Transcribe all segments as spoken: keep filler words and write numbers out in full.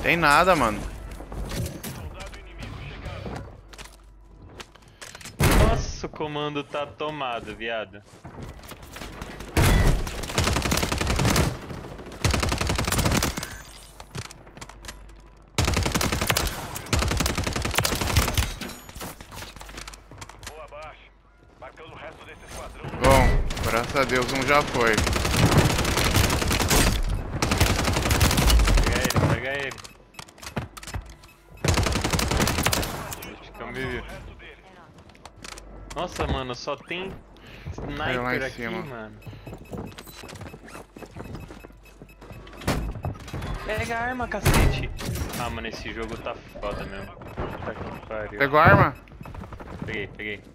Tem nada, mano. Nossa, o comando tá tomado, viado. Bom, graças a Deus um já foi. Pega ele, pega ele. Deixa que eu me vi. Nossa, mano, só tem Caiu lá em sniper aqui, cima. mano. Pega a arma, cacete. Ah, mano, esse jogo tá foda mesmo. Tá que pariu. Pegou a arma? Peguei, peguei.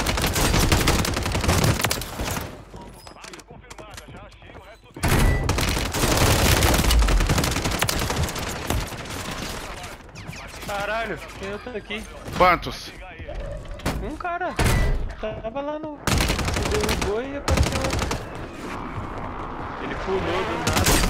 Caralho, tem outro aqui. Quantos? Um cara. Tava lá no... Se derrubou e apareceu outro. Ele pulou do nada.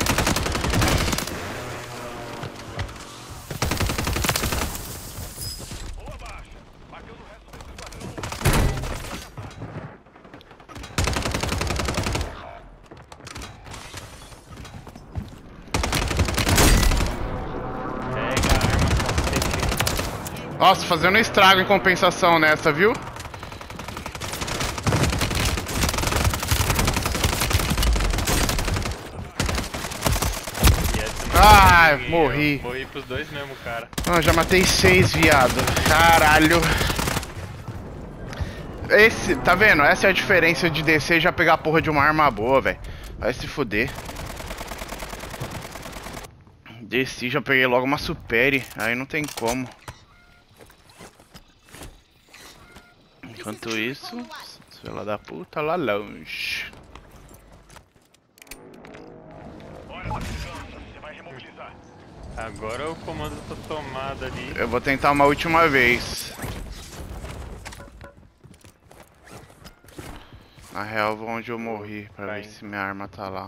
Nossa, fazendo estrago em compensação nessa, viu? Ai, Peguei, morri. eu morri pros dois mesmo, cara. Ah, já matei seis, viado. Caralho. Esse, tá vendo? Essa é a diferença de descer e já pegar a porra de uma arma boa, velho. Vai se fuder. Desci, já peguei logo uma supere. Aí não tem como. Enquanto isso, filha da puta lá longe. Agora o comando tá tomado ali. Eu vou tentar uma última vez. Na real, vou onde eu morri, pra Vai. ver se minha arma tá lá.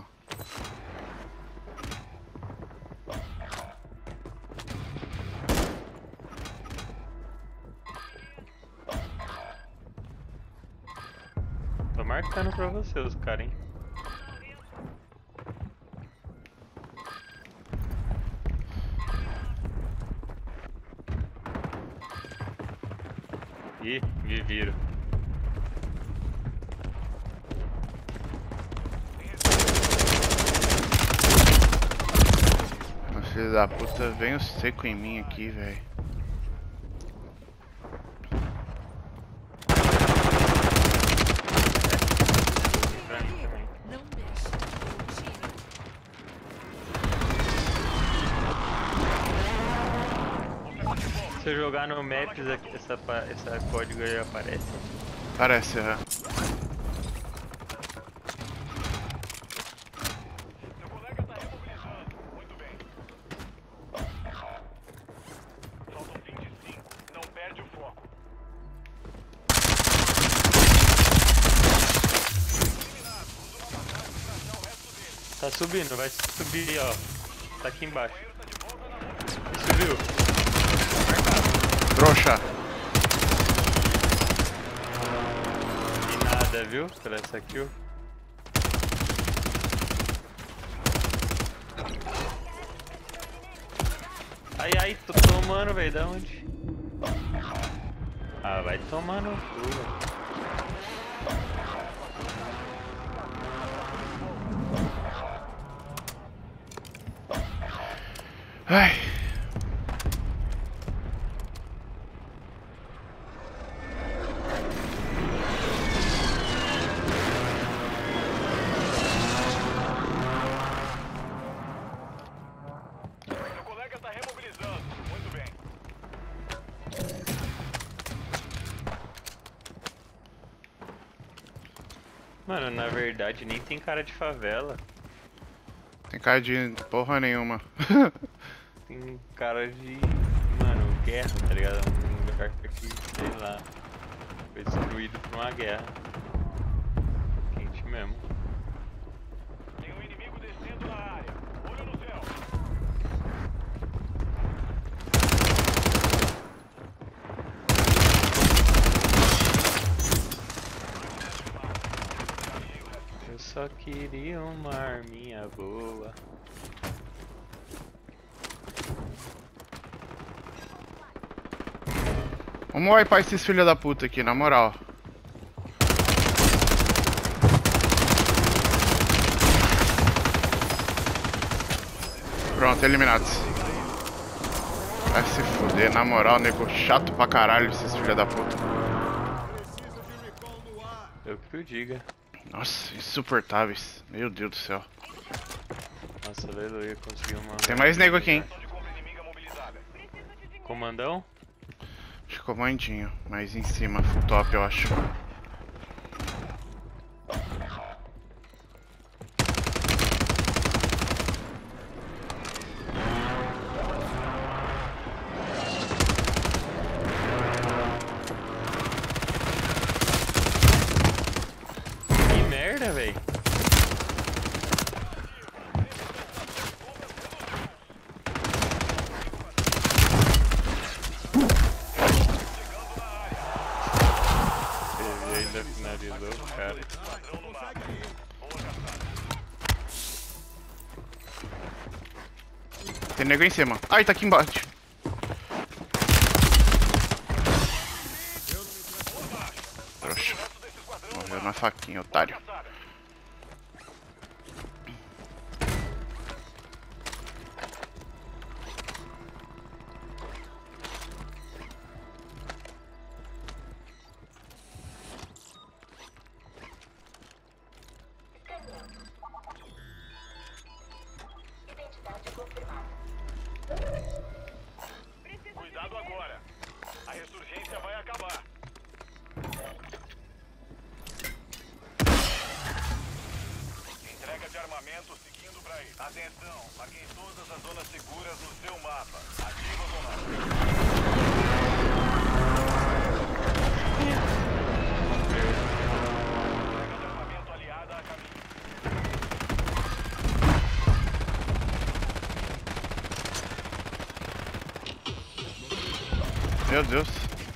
Tô marcando pra você os caras, hein. Ih, me viro. Filho da puta, vem o seco em mim aqui, velho. Pra mim também. Não mexe. Tiro. Se eu jogar no Maps, aqui, essa, pa- essa código aí aparece. Parece, é. Tá subindo, vai subir, ó. Tá aqui embaixo. Subiu. Trouxa. E nada, viu? Por essa kill. Ai, ai, tô tomando, velho. Da onde? Ah, vai tomar no cu, velho. Ai. Seu colega tá remobilizando. Muito bem. Mano, na verdade nem tem cara de favela. Tem cara de porra nenhuma. Tem cara de... Mano, guerra, tá ligado? Um lugar que, sei lá, foi destruído por uma guerra. Quente mesmo. Tem um inimigo descendo na área. Olho no céu. só queria uma arminha boa. Vamos wipear esses filhos da puta aqui, na moral. Pronto, eliminados. Vai se fuder, na moral, nego chato pra caralho esses filhos da puta. Eu que o diga. Nossa, insuportáveis. Meu Deus do céu. Nossa, aleluia, conseguiu uma. Tem mais nego aqui, hein? Comandão? Acho que comandinho, mas em cima, full top, eu acho. Que merda, véi. Ele ainda finalizou o cara. Tem nego em cima. Ai, tá aqui embaixo. Trouxa. Morreu na faquinha, otário. Cuidado agora. A ressurgência vai acabar. Entrega de armamento seguindo pra aí. Atenção, marquem todas as zonas seguras no seu mapa. Ativas ou não? Entrega de armamento aliada a caminho. Meu Deus.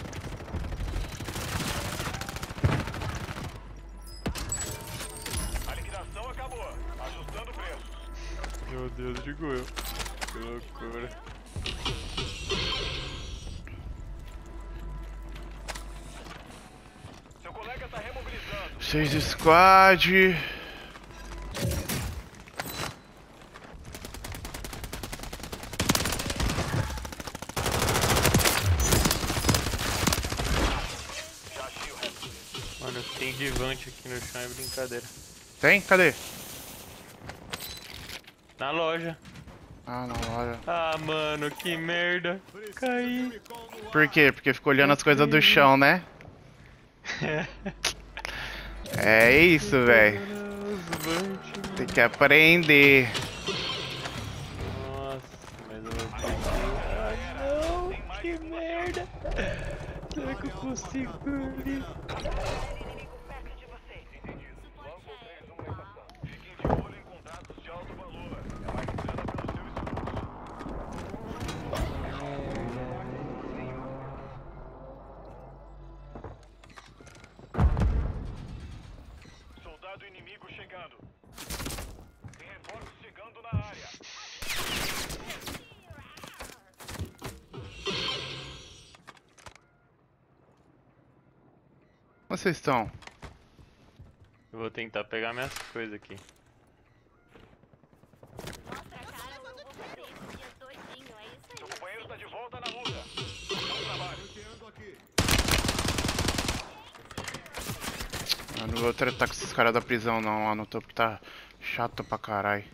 A liquidação acabou. Ajustando preços. Meu Deus, digo eu. Que loucura. Seu colega tá remobilizando. Seis squad. Já agiu, Red. Mano, tem Divante aqui no chão, é brincadeira. Tem? Cadê? Na loja. Ah, não, olha. Ah, mano, que merda. Caí. Por quê? Porque ficou olhando as coisas do chão, né? É isso, velho. Tem que aprender. Nossa, mas eu vou ter Ah, não, que merda. Será que eu consigo ir? Inimigo perto de você. Entendido. Lanço três, uma orientação. Fiquem de olho em contratos de alto valor. É mais grana pelo seu esforço. Soldado inimigo chegando. Tem reforços chegando na área. Onde vocês estão? Eu vou tentar pegar minhas coisas aqui. Mostra a cara ou eu vou fazer esse dia todinho, é isso Seu aí. companheiro tá de volta na luta. Bom trabalho. Eu não vou tratar com esses caras da prisão não, lá no topo que tá chato pra caralho.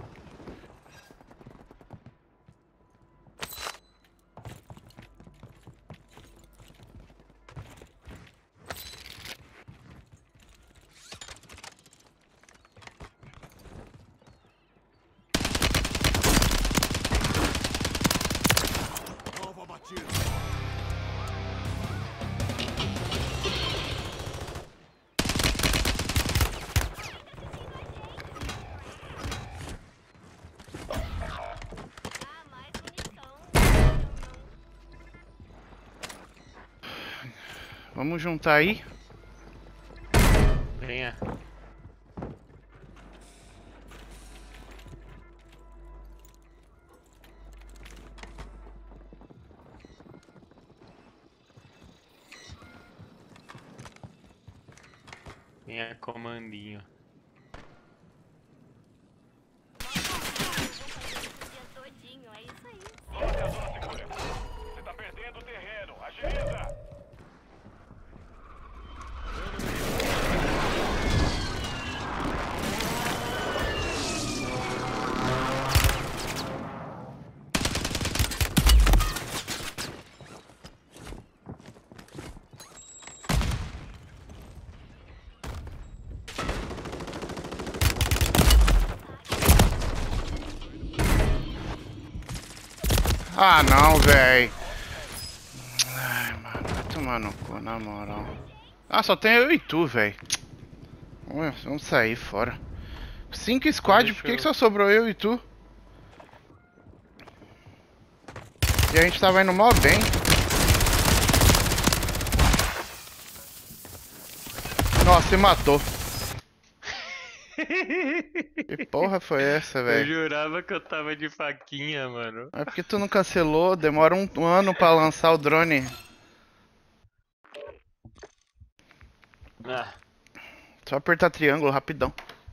Ah, mais munição. Vamos juntar aí. Venha. Nem é comandinho. O dia todinho, é isso aí. Vamos até a zona segura. Você tá perdendo o terreno. Agiliza! Ah, não, véi. Ai, mano, vai tomar no cu, na moral. Ah, só tem eu e tu, véi. Ué, vamos sair fora. Cinco squad, por que, que só sobrou eu e tu? E a gente tava indo mó bem. Nossa, se matou. Que porra foi essa, Eu velho? jurava que eu tava de faquinha, mano. É porque tu não cancelou, demora um, um ano pra lançar o drone. Ah, Só apertar triângulo rapidão.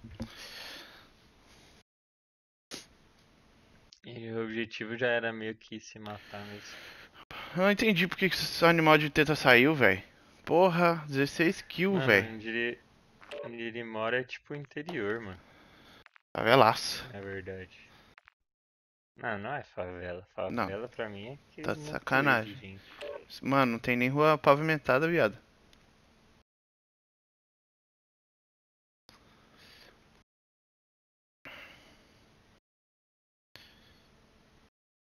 e o objetivo já era meio que se matar mesmo. Eu não entendi porque que esse animal de teta saiu, velho. Porra, dezesseis kills, Mano, velho. onde ele, onde ele mora é tipo interior, mano. Favelaço. Na verdade. Não, não é favela. Não. Favela pra mim é que Tá de montoeiro sacanagem. de gente. Mano, não tem nem rua pavimentada, viado.